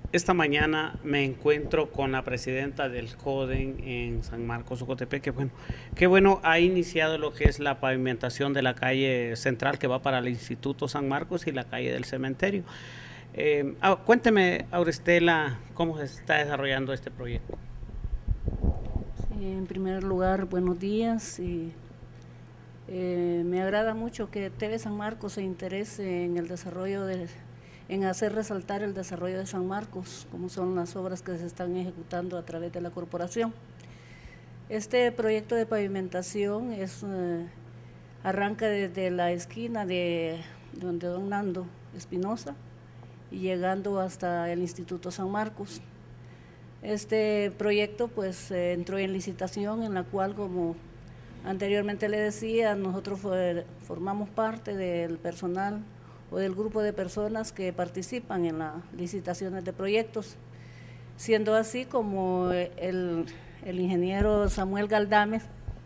Esta mañana me encuentro con la presidenta del CODEN en San Marcos, Ocotepec, que bueno, ha iniciado lo que es la pavimentación de la calle central que va para el Instituto San Marcos y la calle del cementerio. Cuénteme, Auristela, cómo se está desarrollando este proyecto. Sí, en primer lugar, buenos días. Me agrada mucho que TV San Marcos se interese en el desarrollo en hacer resaltar el desarrollo de San Marcos, como son las obras que se están ejecutando a través de la corporación. Este proyecto de pavimentación arranca desde la esquina de donde don Nando Espinosa y llegando hasta el Instituto San Marcos. Este proyecto pues entró en licitación, en la cual, como anteriormente le decía, nosotros formamos parte del personal o del grupo de personas que participan en las licitaciones de proyectos, siendo así como el ingeniero Samuel Galdames,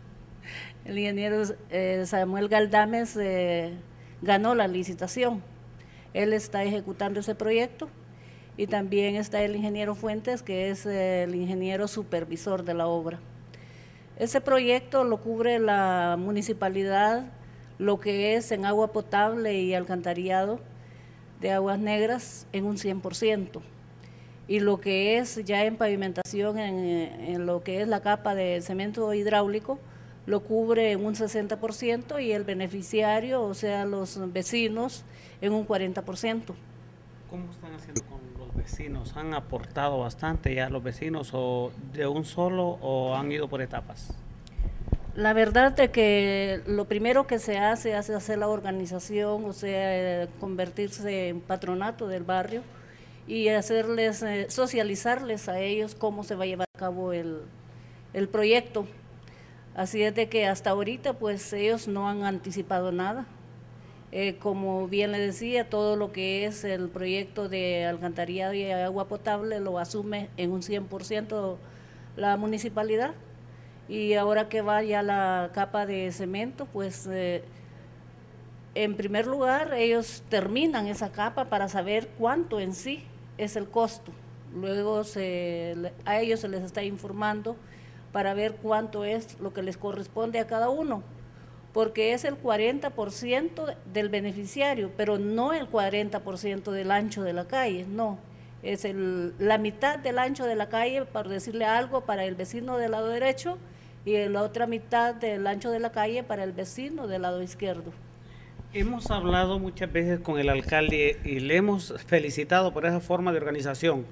ganó la licitación. Él está ejecutando ese proyecto y también está el ingeniero Fuentes, que es el ingeniero supervisor de la obra. Ese proyecto lo cubre la municipalidad, lo que es en agua potable y alcantarillado de aguas negras en un 100%, y lo que es ya en pavimentación, en lo que es la capa de cemento hidráulico, lo cubre en un 60% y el beneficiario, o sea los vecinos, en un 40%. ¿Cómo están haciendo con los vecinos? ¿Han aportado bastante ya los vecinos o de un solo o han ido por etapas? La verdad es que lo primero que se hace es hacer la organización, o sea, convertirse en patronato del barrio y hacerles, socializarles a ellos cómo se va a llevar a cabo el proyecto. Así es de que hasta ahorita pues ellos no han anticipado nada. Como bien le decía, todo lo que es el proyecto de alcantarillado y agua potable lo asume en un 100% la municipalidad. Y ahora que va ya la capa de cemento, pues en primer lugar ellos terminan esa capa para saber cuánto en sí es el costo. Luego a ellos se les está informando para ver cuánto es lo que les corresponde a cada uno, porque es el 40% del beneficiario, pero no el 40% del ancho de la calle, no. Es la mitad del ancho de la calle, para decirle algo, para el vecino del lado derecho, y la otra mitad del ancho de la calle para el vecino del lado izquierdo. Hemos hablado muchas veces con el alcalde y le hemos felicitado por esa forma de organización.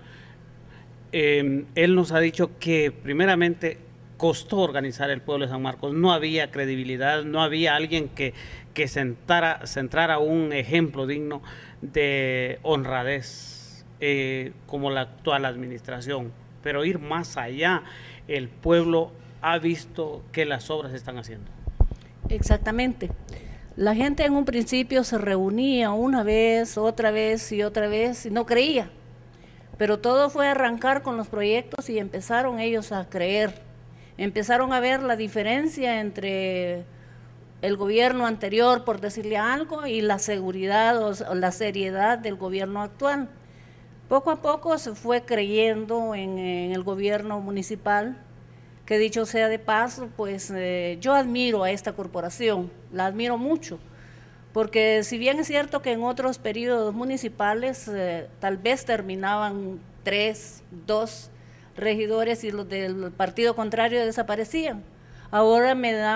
Él nos ha dicho que primeramente costó organizar el pueblo de San Marcos, no había credibilidad, no había alguien que centrara un ejemplo digno de honradez como la actual administración, pero ir más allá, el pueblo ha visto que las obras se están haciendo. Exactamente. La gente en un principio se reunía una vez, otra vez y otra vez y no creía, pero todo fue arrancar con los proyectos y empezaron ellos a creer, empezaron a ver la diferencia entre el gobierno anterior, por decirle algo, y la seguridad o la seriedad del gobierno actual. Poco a poco se fue creyendo en el gobierno municipal, que dicho sea de paso, pues yo admiro a esta corporación, la admiro mucho, porque si bien es cierto que en otros periodos municipales tal vez terminaban 3, 2 regidores y los del partido contrario desaparecían, ahora me da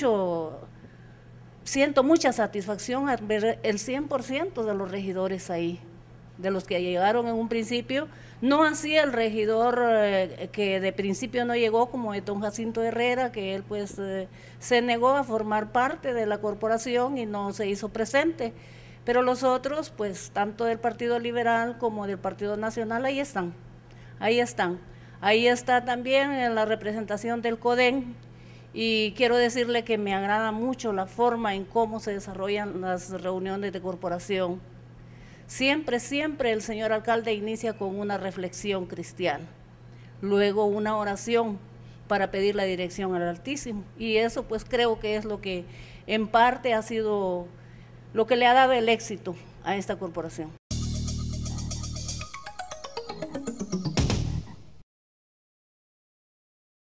siento mucha satisfacción al ver el 100% de los regidores ahí, de los que llegaron en un principio, no así el regidor que de principio no llegó, como don Jacinto Herrera, que él pues se negó a formar parte de la corporación y no se hizo presente, pero los otros pues tanto del Partido Liberal como del Partido Nacional ahí están, ahí están. Ahí está también en la representación del CODEN, y quiero decirle que me agrada mucho la forma en cómo se desarrollan las reuniones de corporación. Siempre el señor alcalde inicia con una reflexión cristiana, luego una oración para pedir la dirección al Altísimo, y eso pues creo que es lo que en parte ha sido lo que le ha dado el éxito a esta corporación.